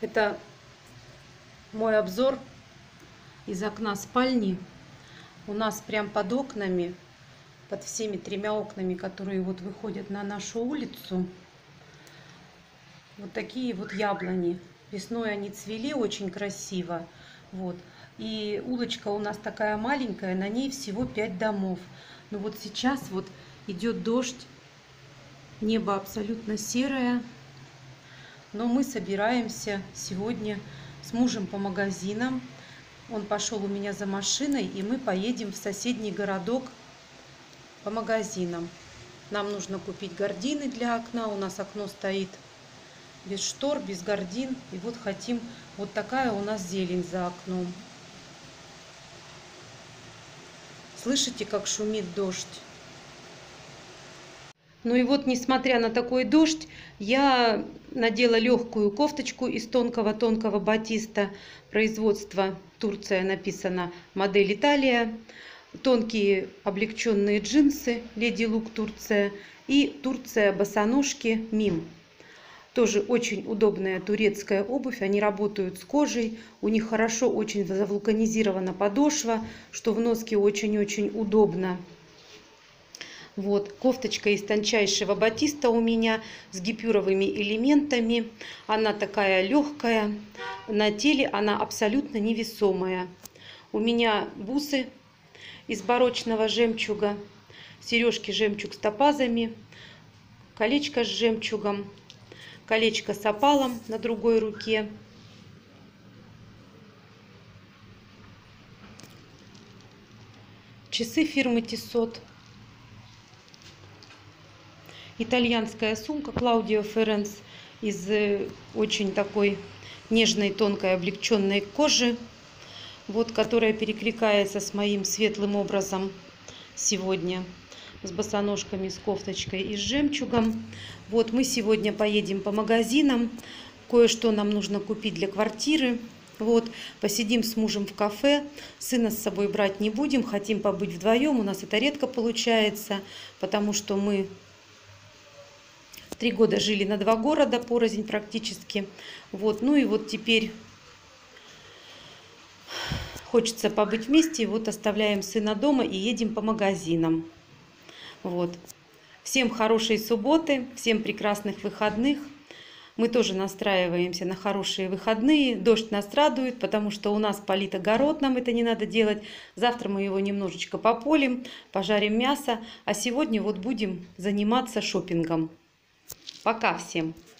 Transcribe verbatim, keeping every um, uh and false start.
Это мой обзор из окна спальни. У нас прям под окнами, под всеми тремя окнами, которые вот выходят на нашу улицу, вот такие вот яблони. Весной они цвели очень красиво. Вот. И улочка у нас такая маленькая, на ней всего пять домов. Но вот сейчас вот идет дождь, небо абсолютно серое. Но мы собираемся сегодня с мужем по магазинам. Он пошел у меня за машиной, и мы поедем в соседний городок по магазинам. Нам нужно купить гардины для окна. У нас окно стоит без штор, без гардин. И вот хотим, вот такая у нас зелень за окном. Слышите, как шумит дождь? Ну и вот, несмотря на такой дождь, я надела легкую кофточку из тонкого-тонкого батиста. Производство Турция написано, модель Италия. Тонкие облегченные джинсы Леди Лук Турция. И Турция босоножки Мим. Тоже очень удобная турецкая обувь. Они работают с кожей. У них хорошо очень завулканизирована подошва, что в носке очень-очень удобно. Вот, кофточка из тончайшего батиста у меня с гипюровыми элементами. Она такая легкая. На теле она абсолютно невесомая. У меня бусы из барочного жемчуга. Сережки жемчуг с топазами. Колечко с жемчугом. Колечко с опалом на другой руке. Часы фирмы Тиссот. Итальянская сумка Клаудио Ференс из очень такой нежной, тонкой, облегченной кожи, вот, которая перекликается с моим светлым образом сегодня, с босоножками, с кофточкой и с жемчугом. Вот, мы сегодня поедем по магазинам, кое-что нам нужно купить для квартиры. Вот, посидим с мужем в кафе, сына с собой брать не будем, хотим побыть вдвоем, у нас это редко получается, потому что мы Три года жили на два города порознь практически. Вот. Ну и вот теперь хочется побыть вместе. Вот оставляем сына дома и едем по магазинам. Вот. Всем хорошей субботы, всем прекрасных выходных. Мы тоже настраиваемся на хорошие выходные. Дождь нас радует, потому что у нас полит огород, нам это не надо делать. Завтра мы его немножечко пополим, пожарим мясо. А сегодня вот будем заниматься шопингом. Пока всем!